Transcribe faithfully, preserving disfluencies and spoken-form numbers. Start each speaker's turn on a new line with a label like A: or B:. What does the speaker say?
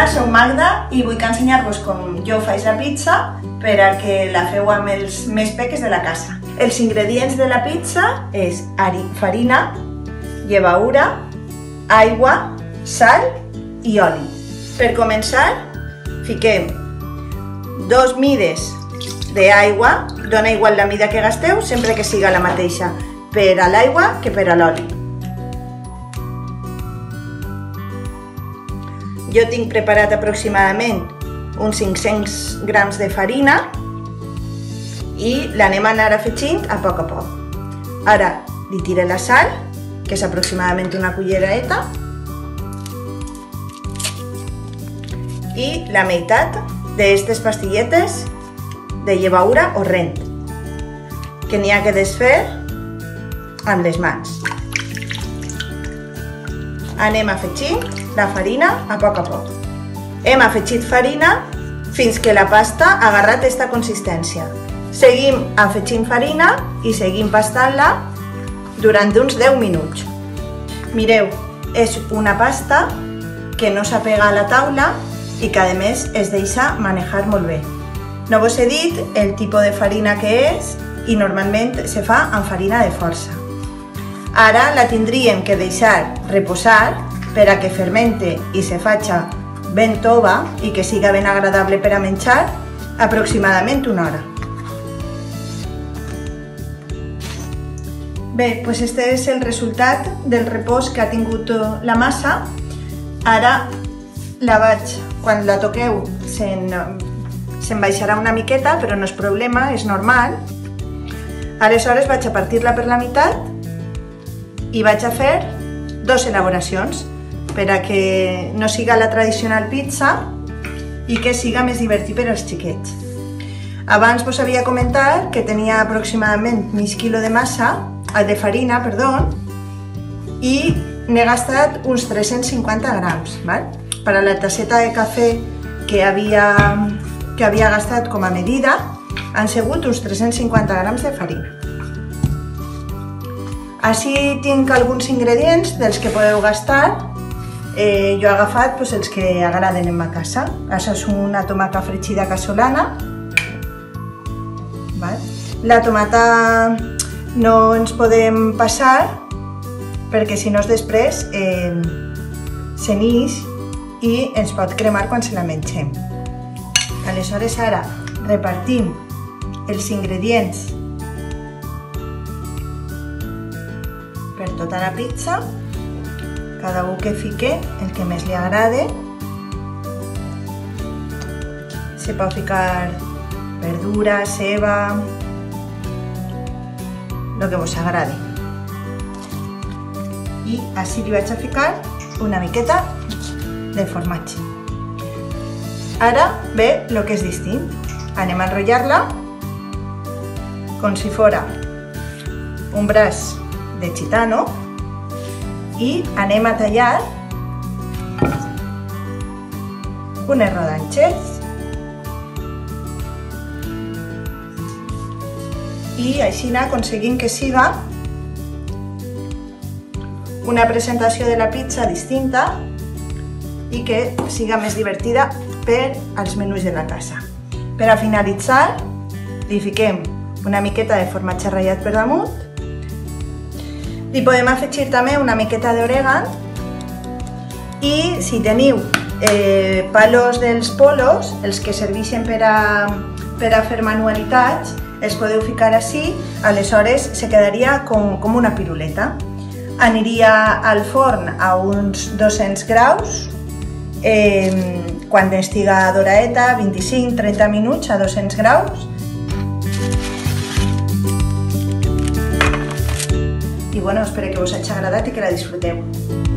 A: Hola, soc Magda i vull ensenyar-vos com jo faig la pizza per a que la feu amb els més peques de la casa. Els ingredients de la pizza és farina, llevatura, aigua, sal i oli. Per començar, fiquem dos mides d'aigua, dona igual la mida que gasteu, sempre que siga la mateixa per a l'aigua que per a l'oli. Jo tinc preparat aproximadament uns cinc-cents grams de farina i l'anem a anar afegint a poc a poc. Ara li tiré la sal, que és aproximadament una cullereta, i la meitat d'aquestes pastilletes de llevatura o rent, que n'hi ha que desfer amb les mans. Anem afegint la farina a poc a poc. Hem afegit farina fins que la pasta ha agarrat aquesta consistència. Seguim afegint farina i seguim pastant-la durant uns deu minuts. Mireu, és una pasta que no s'apega a la taula i que a més es deixa manejar molt bé. No vos he dit el tipus de farina que és i normalment se fa amb farina de força. Ara la tindríem que deixar reposar per a que fermente i se faci ben tova i que siga ben agradable per a menjar aproximadament una hora. Bé, doncs aquest és el resultat del repòs que ha tingut la massa. Ara la vaig, quan la toqueu, se'n baixarà una miqueta, però no és problema, és normal. Aleshores vaig a partir-la per la meitat i vaig a fer dues elaboracions per a que no siga la tradicional pizza i que siga més divertit per als xiquets. Abans vos havia comentat que tenia aproximadament mig quilo de massa, de farina, perdó, i n'he gastat uns tres-cents cinquanta grams. Per a la tasseta de cafè que havia, que havia gastat com a medida han sigut uns tres-cents cinquanta grams de farina. Així tinc alguns ingredients dels que podeu gastar. Jo he agafat els que agraden en ma casa. Això és una tomata fregida casolana. La tomata no ens podem passar perquè si no després se n'ix i ens pot cremar quan se la mengem. Aleshores ara repartim els ingredients per tota la pizza, cada un que fique el que més li agrade. Se pot ficar verdura, ceba, el que vos agradi. I així li vaig a ficar una miqueta de formatge. Ara ve el que és distint. Anem a enrotllar-la com si fos un braç de gitano i anem a tallar unes rodanxes i així aconseguim que siga una presentació de la pizza distinta i que siga més divertida per als menús de la casa. Per a finalitzar, li fiquem una miqueta de formatge ratllat per damunt. Li podem afegir també una miqueta d'orègan i si teniu palos dels polos, els que serveixen per a fer manualitats, els podeu ficar així, aleshores se quedaria com una piruleta. Aniria al forn a uns dos-cents graus, quan estiga doradeta, vint-i-cinc a trenta minuts a dos-cents graus. I bueno, espero que us hagi agradat i que la disfruteu.